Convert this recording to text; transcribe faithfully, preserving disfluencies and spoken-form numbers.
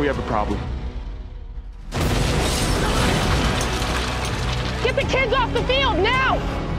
We have a problem. Get the kids off the field, now!